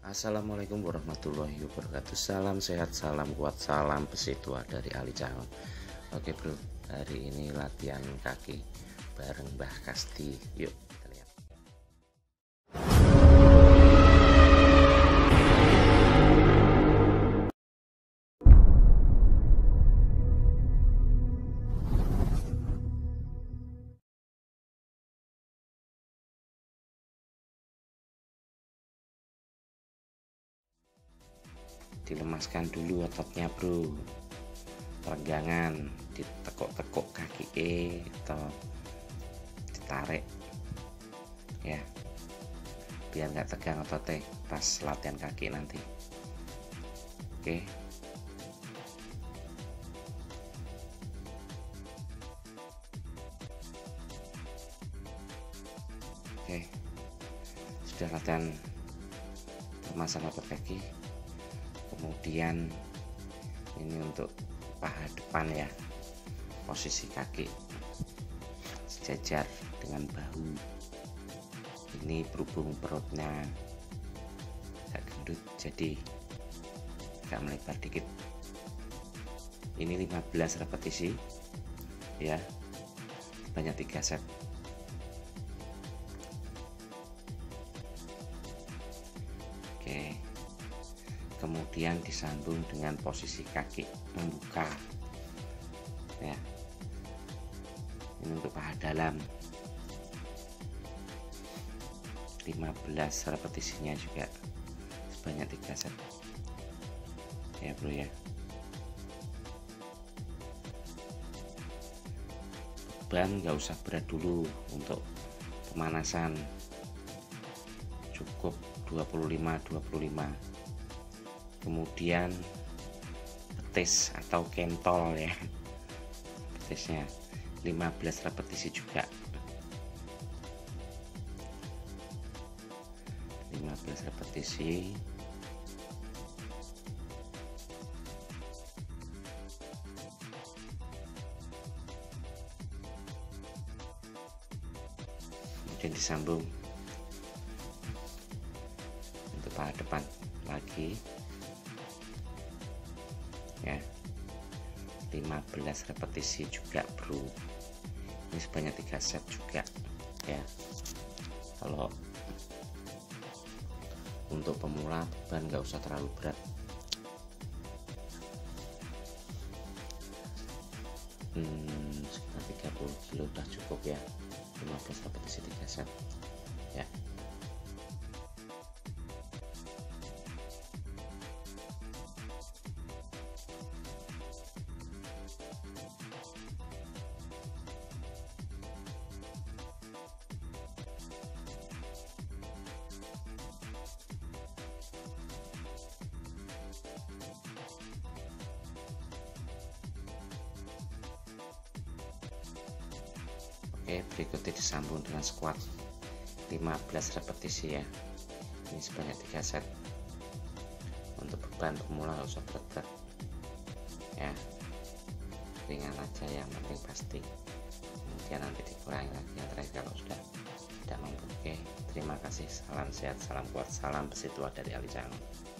Assalamualaikum warahmatullahi wabarakatuh. Salam sehat, salam kuat, salam besi tua dari Ali Cangon. Oke bro, hari ini latihan kaki bareng Mbah Kasti. Yuk kita lihat. Dilemaskan dulu ototnya bro, peregangan, ditekuk-tekuk kaki atau ditarik ya, biar nggak tegang ototnya pas latihan kaki nanti. Oke, sudah latihan pemasangan otot kaki. Kemudian ini untuk paha depan ya, posisi kaki sejajar dengan bahu. Ini berhubung perutnya agak gendut, jadi agak melebar dikit. Ini 15 repetisi ya, banyak 3 set. Oke, kemudian disambung dengan posisi kaki membuka ya, ini untuk paha dalam. 15 repetisinya juga sebanyak 3 set ya bro ya. Beban nggak usah berat dulu untuk pemanasan, cukup 25. Kemudian betis atau kentol ya, betisnya 15 repetisi juga. 15 repetisi. Kemudian disambung untuk paha depan lagi ya, 15 repetisi juga bro. Ini sebanyak 3 set juga ya. Kalau untuk pemula beban nggak usah terlalu berat. Sekitar 30 kilo udah cukup ya, 15 repetisi 3 set ya. Oke, berikutnya disambung dengan squat 15 repetisi ya. Ini sebanyak 3 set. Untuk beban pemula nggak usah berat-berat ya, ringan aja yang penting pasti. Kemudian nanti dikurangi lagi yang terakhir kalau sudah tidak mampu. Oke, terima kasih. Salam sehat, salam kuat, salam besi tua dari Ali Cangon.